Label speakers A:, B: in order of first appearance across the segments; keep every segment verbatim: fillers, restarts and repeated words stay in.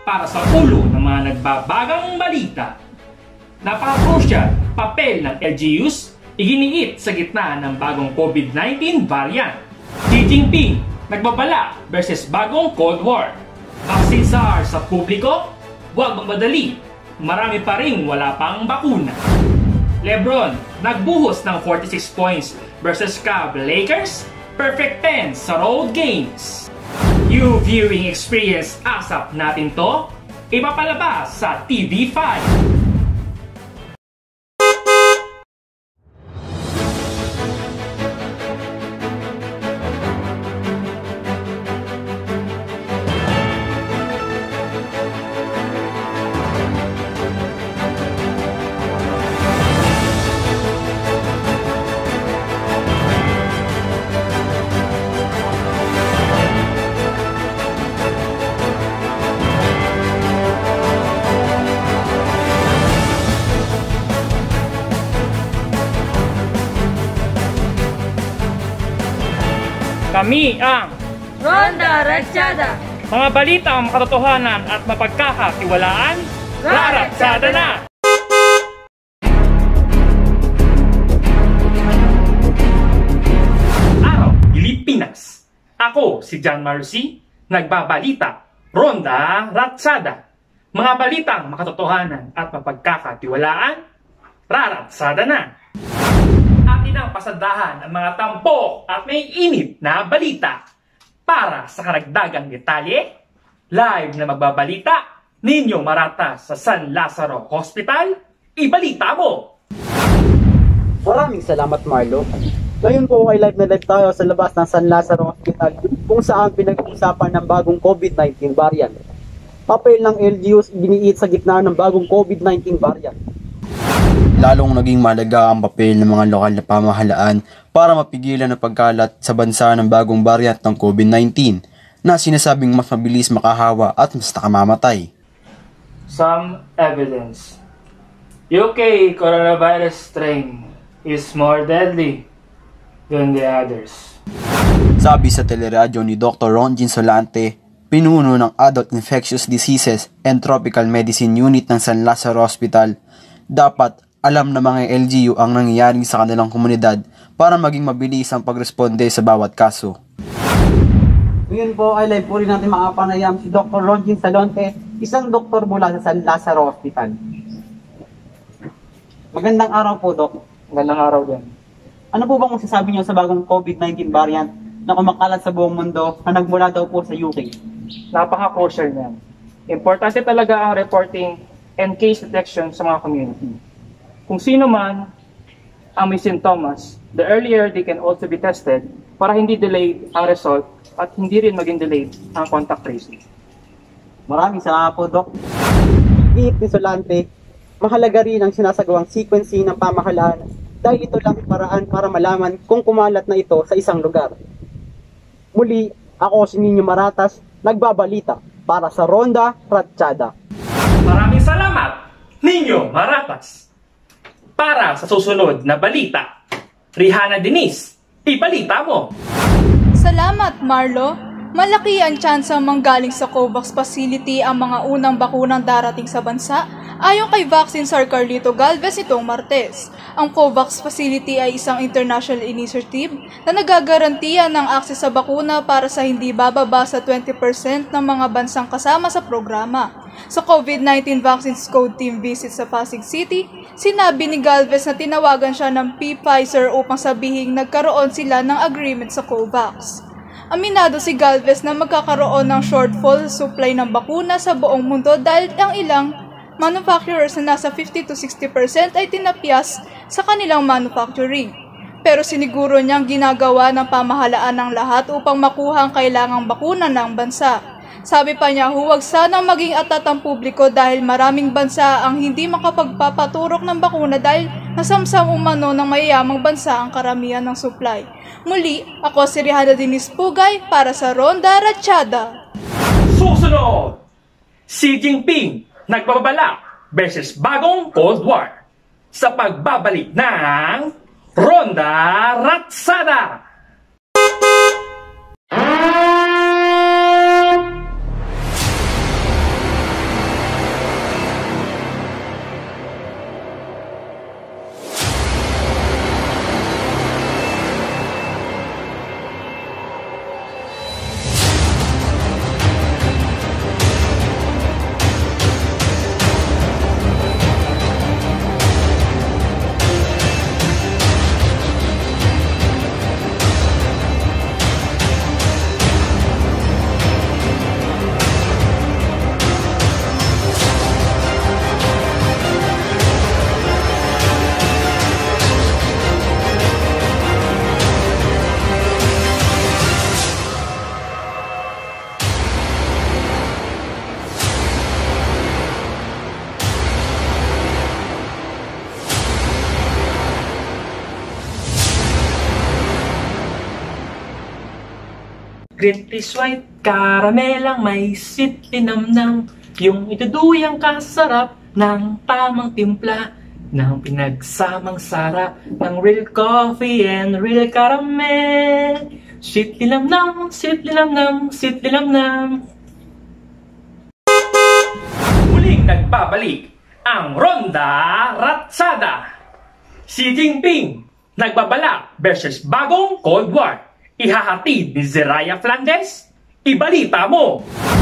A: para sa ulo ng mga nagbabagang balita. Napaka-crucial papel ng L G Us iginiit sa gitna ng bagong COVID nineteen variant. Xi Jinping nagbabala versus bagong Cold War. Vaccine czar sa publiko? Huwag magmadali, marami pa ring wala pang bakuna. Lebron nagbuhos ng forty-six points versus Cavs Lakers? Perfect ten sa road games. You viewing experience asap natin to? Ipapalabas sa T V five. Kami ang
B: Ronda Ratsyada.
A: Mga balitang makatotohanan at mapagkakatiwalaan, raratsada na! Araw, Pilipinas! Ako si John Marcy, nagbabalita, Ronda Ratsada. Mga balitang makatotohanan at mapagkakatiwalaan, raratsada na! Atin ang pasandahan ang mga tampok at may init na balita. Para sa karagdagang detalye, live na magbabalita, Ninyo Marata sa San Lazaro Hospital, ibalita mo!
C: Maraming salamat, Marlo. Ngayon po ay live na live tayo sa labas ng San Lazaro Hospital kung saan pinag-uusapan ng bagong COVID nineteen variant. Papel ng L G Us iginiit sa gitna ng bagong COVID nineteen variant.
D: Lalong naging mahalaga ang papel ng mga lokal na pamahalaan para mapigilan ang pagkalat sa bansa ng bagong variant ng COVID nineteen na sinasabing mas mabilis makahawa at mas nakamamatay.
A: Some evidence. U K coronavirus strain is more deadly than the others.
D: Sabi sa teleradyo ni Doctor Ronjin Solante, pinuno ng Adult Infectious Diseases and Tropical Medicine Unit ng San Lazaro Hospital, dapat alam ng mga L G U ang nangyayari sa kanilang komunidad para maging mabilis ang pagresponde sa bawat kaso.
C: Ngayon po ay live po rin natin makapanayam si Doctor Ronjin Solante, isang doktor mula sa San Lazaro Hospital. Magandang araw po, Doc.
A: Magandang araw din.
C: Ano po bang masasabi niyo sa bagong COVID nineteen variant na kumakalat sa buong mundo na nagmula daw po sa U K?
A: Napaka-crucial niyan. Importante talaga ang reporting and case detection sa mga community. Kung sino man ang may sintomas, the earlier they can also be tested para hindi delayed ang result at hindi rin maging delayed ang contact tracing.
C: Maraming salamat po, Doc. Iit ni Solante, mahalaga rin ang sinasagawang sequencing ng pamahalaan dahil ito lang paraan para malaman kung kumalat na ito sa isang lugar. Muli, ako si Ninyo Maratas, nagbabalita para sa Ronda Ratsyada.
A: Maraming salamat, Ninyo Maratas! Para sa susunod na balita, Rihanna Denise, ibalita mo!
B: Salamat, Marlo. Malaki ang tsansang manggaling sa COVAX facility ang mga unang bakunang darating sa bansa ayon kay Vaccine Czar Carlito Galvez itong Martes. Ang COVAX facility ay isang international initiative na nagagarantiya ng akses sa bakuna para sa hindi bababa sa twenty percent ng mga bansang kasama sa programa. Sa COVID nineteen Vaccines Code Team visit sa Pasig City, sinabi ni Galvez na tinawagan siya ng Pfizer upang sabihing nagkaroon sila ng agreement sa COVAX. Aminado si Galvez na magkakaroon ng shortfall sa supply ng bakuna sa buong mundo dahil ang ilang manufacturers na nasa fifty to sixty percent ay tinapyas sa kanilang manufacturing. Pero siniguro niyang ginagawa ng pamahalaan ng lahat upang makuha ang kailangang bakuna ng bansa. Sabi pa niya, huwag sanang maging atat ang publiko dahil maraming bansa ang hindi makapagpapaturok ng bakuna dahil nasamsam umano ng mayayamang bansa ang karamihan ng supply. Muli, ako si Rihanna Denise Pugay para sa Ronda Ratsyada.
A: Susunod! Xi Jinping nagbabala versus bagong Cold War sa pagbabalik ng Ronda Ratsada! Green tea white, karamelang may sweet linamnam. Yung ituduyang kasarap ng tamang timpla ng pinagsamang sarap ng real coffee and real caramel. Sweet linamnam, sweet linamnam, sweet linamnam. Muling nagbabalik ang Ronda Ratsada. Xi Jinping nagbabalak versus bagong Cold War. Ihahatid ni Zeraya Flandes? Ibalita mo!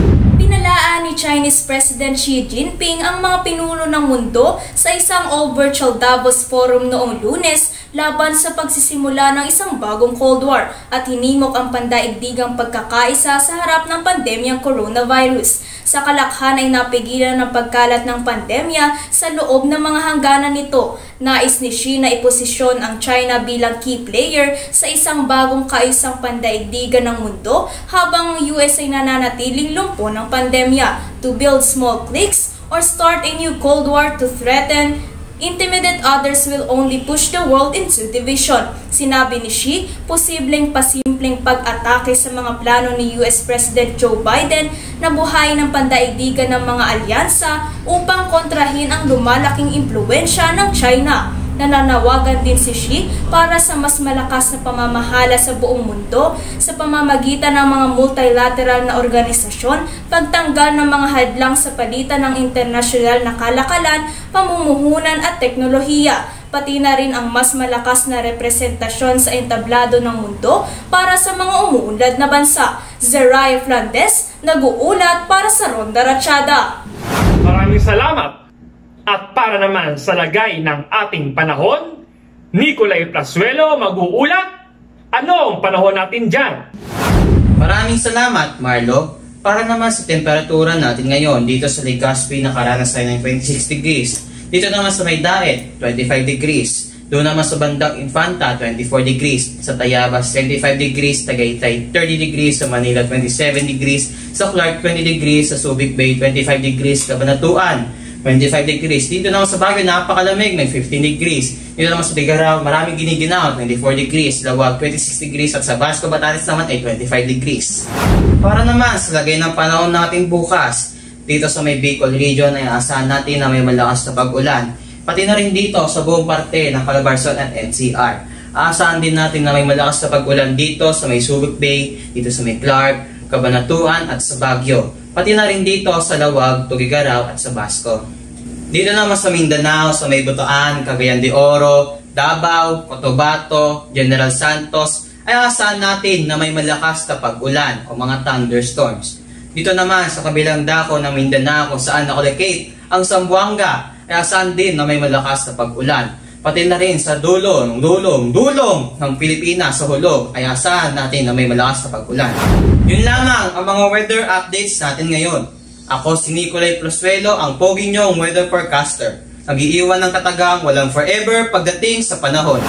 E: Pinalaan ni Chinese President Xi Jinping ang mga pinuno ng mundo sa isang all-virtual Davos Forum noong Lunes laban sa pagsisimula ng isang bagong Cold War at hinimok ang pandaigdigang pagkakaisa sa harap ng pandemyang coronavirus. Sa kalakhan ay napigilan ng pagkalat ng pandemya sa loob ng mga hangganan nito. Nais ni Xi na iposisyon ang China bilang key player sa isang bagong kaisang pandaigdigan ng mundo habang ang U S ay nananatiling lumpo ng pandemya. To build small cliques or start a new Cold War to threaten, intimidate others will only push the world into division. Sinabi ni Xi, posibleng pasimpleng pag-atake sa mga plano ni U S President Joe Biden na buhayin ng pandaigdigan ng mga alyansa upang kontrahin ang lumalaking impluwensya ng China. Nananawagan din si Xi para sa mas malakas na pamamahala sa buong mundo sa pamamagitan ng mga multilateral na organisasyon, pagtanggal ng mga hadlang sa palitan ng internasyonal na kalakalan, pamumuhunan at teknolohiya, pati na rin ang mas malakas na representasyon sa entablado ng mundo para sa mga umuunlad na bansa. Zeraya Flandes, nag-uulat para sa Ronda Ratsada.
A: Maraming salamat! At para naman sa lagay ng ating panahon, Nicolay Plasuelo mag-uulat. Ano ang panahon natin dyan?
F: Maraming salamat, Marlo. Para naman sa temperatura natin ngayon, dito sa Legazpi nakaranas tayo ng twenty-six degrees. Dito naman sa May Daet, twenty-five degrees. Doon naman sa bandang Infanta, twenty-four degrees. Sa Tayabas, twenty-five degrees. Tagaytay, thirty degrees. Sa Manila, twenty-seven degrees. Sa Clark, twenty degrees. Sa Subic Bay, twenty-five degrees. Cabanatuan, twenty-five degrees. Dito naman sa Baguio, napakalamig, may fifteen degrees. Dito naman sa Ligaraw, maraming giniginaw, twenty-four degrees. Lawag, twenty-six degrees. At sa Basco, Batanes naman ay twenty-five degrees. Para naman sa lagay ng panahon natin bukas, dito sa may Bicol region ay asahan natin na may malakas na pag-ulan. Pati na rin dito sa buong parte ng Calabarzon at N C R. Aasahan din natin na may malakas na pag-ulan dito sa may Subic Bay, dito sa may Clark, Cabanatuan at sa Baguio. Pati na rin dito sa Lawag, Tugigaraw at sa Basco. Dito naman sa Mindanao, sa may Butuan, Cagayan de Oro, Davao, Cotabato, General Santos, ay aasahan natin na may malakas na pag-ulan o mga thunderstorms. Dito naman sa kabilang dako ng Mindanao kung saan nakolocate ang Zamboanga, ay asahan din na may malakas na pag-ulan. Pati na rin sa dulo, ng dulong, dulong ng Pilipinas sa hulog, ay asahan natin na may malakas na pag-ulan. Yun lamang ang mga weather updates natin ngayon. Ako si Nicolay Plasuelo, ang pogi nyong weather forecaster. Nag-iiwan ng katagang walang forever pagdating sa panahon.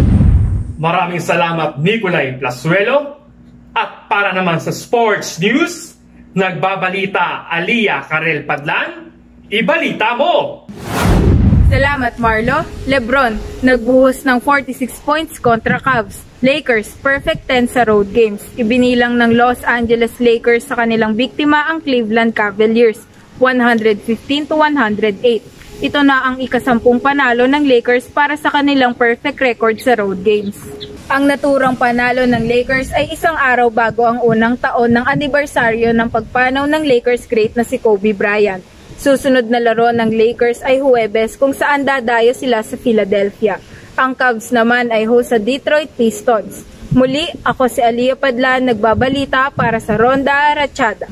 A: Maraming salamat, Nicolay Plasuelo. At para naman sa sports news, nagbabalita Aliyah Karel Padlan. Ibalita mo!
B: Salamat Marlo. Lebron, nagbuhos ng forty-six points kontra Cavs. Lakers, perfect ten sa road games. Ibinilang ng Los Angeles Lakers sa kanilang biktima ang Cleveland Cavaliers, one fifteen to one oh eight. Ito na ang ikasampung panalo ng Lakers para sa kanilang perfect record sa road games. Ang naturang panalo ng Lakers ay isang araw bago ang unang taon ng anibersaryo ng pagpanaw ng Lakers great na si Kobe Bryant. Susunod na laro ng Lakers ay Huwebes kung saan dadayo sila sa Philadelphia. Ang Cavs naman ay host sa Detroit Pistons. Muli, ako si Aliyah Padlan, nagbabalita para sa Ronda Ratsada.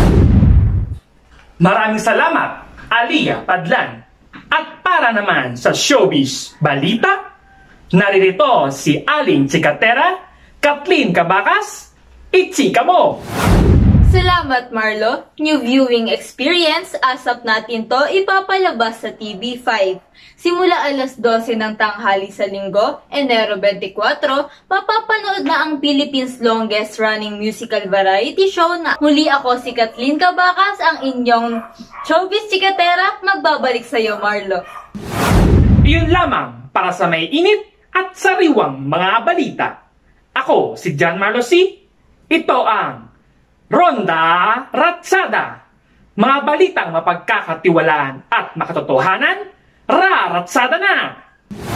A: Maraming salamat, Aliyah Padlan. At para naman sa Showbiz Balita, naririto si Aling Chikatera, Kathleen Kabakas, ichika mo!
G: Salamat Marlo. New viewing experience, asap natin to ipapalabas sa T V five. Simula alas dose ng tanghali sa linggo, Enero twenty-four, mapapanood na ang Philippines' longest running musical variety show na Muli Ako si Kathleen Kabakas, ang inyong showbiz chikatera. Magbabalik sa iyo Marlo.
A: Iyon lamang para sa may init at sariwang mga balita. Ako si John Marlo C. Ito ang Ronda Ratsada. Mga balitang mapagkakatiwalaan at makatotohanan, raratsada na!